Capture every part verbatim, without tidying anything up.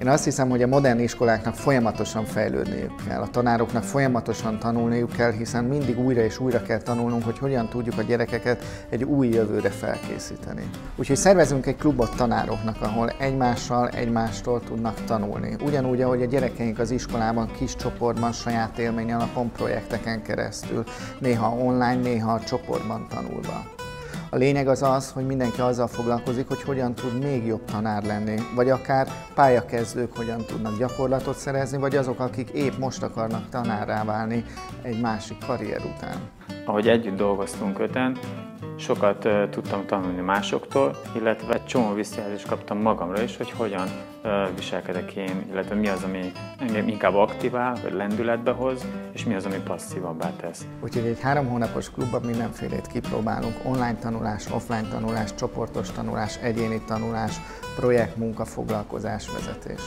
Én azt hiszem, hogy a modern iskoláknak folyamatosan fejlődniük kell, a tanároknak folyamatosan tanulniuk kell, hiszen mindig újra és újra kell tanulnunk, hogy hogyan tudjuk a gyerekeket egy új jövőre felkészíteni. Úgyhogy szervezünk egy klubot tanároknak, ahol egymással, egymástól tudnak tanulni. Ugyanúgy, ahogy a gyerekeink az iskolában kis csoportban, saját élmény alapon, projekteken keresztül, néha online, néha a csoportban tanulva. A lényeg az az, hogy mindenki azzal foglalkozik, hogy hogyan tud még jobb tanár lenni, vagy akár pályakezdők hogyan tudnak gyakorlatot szerezni, vagy azok, akik épp most akarnak tanárrá válni egy másik karrier után. Ahogy együtt dolgoztunk öten, sokat uh, tudtam tanulni másoktól, illetve egy csomó visszajelzést kaptam magamra is, hogy hogyan uh, viselkedek én, illetve mi az, ami engem inkább aktivál, vagy lendületbe hoz, és mi az, ami passzívabbá tesz. Úgyhogy egy három hónapos klubban mindenfélét kipróbálunk: online tanulás, offline tanulás, csoportos tanulás, egyéni tanulás, projektmunka, foglalkozás, vezetés.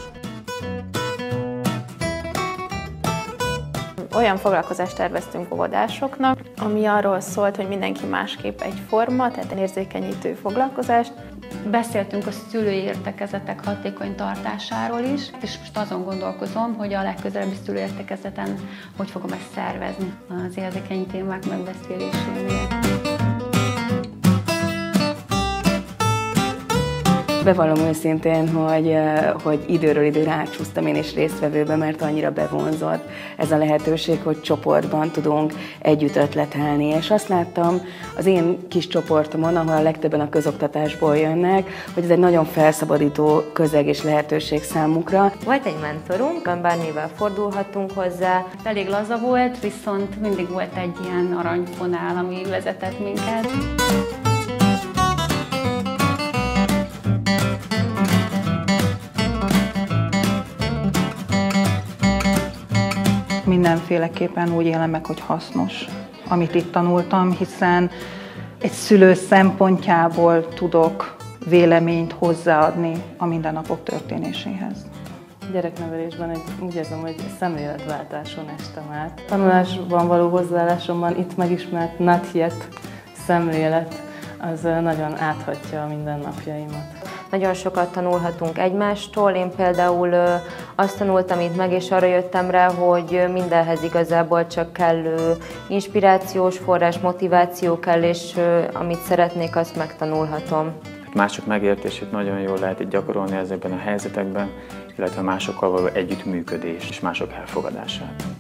Olyan foglalkozást terveztünk óvodásoknak, ami arról szólt, hogy mindenki másképp egyforma, tehát egy érzékenyítő foglalkozást. Beszéltünk a szülői értekezetek hatékony tartásáról is, és most azon gondolkozom, hogy a legközelebbi szülőértekezeten hogy fogom ezt szervezni az érzékeny témák megbeszélésénél. Bevallom őszintén, hogy, hogy időről időre átsúsztam én is résztvevőbe, mert annyira bevonzott ez a lehetőség, hogy csoportban tudunk együtt ötletelni. És azt láttam az én kis csoportomon, ahol a legtöbben a közoktatásból jönnek, hogy ez egy nagyon felszabadító közeg és lehetőség számukra. Volt egy mentorunk, bármivel fordulhattunk hozzá. Elég laza volt, viszont mindig volt egy ilyen aranyfonál, ami vezetett minket. Mindenféleképpen úgy élem meg, hogy hasznos, amit itt tanultam, hiszen egy szülő szempontjából tudok véleményt hozzáadni a mindennapok történéséhez. Gyereknevelésben egy, úgy érzem, hogy szemléletváltáson estem át. Tanulásban való hozzáállásomban itt megismert not yet szemlélet, az nagyon áthatja a mindennapjaimat. Nagyon sokat tanulhatunk egymástól. Én például azt tanultam itt meg, és arra jöttem rá, hogy mindenhez igazából csak kellő inspirációs forrás, motiváció kell, és amit szeretnék, azt megtanulhatom. Mások megértését nagyon jól lehet itt gyakorolni ezekben a helyzetekben, illetve másokkal való együttműködés és mások elfogadását.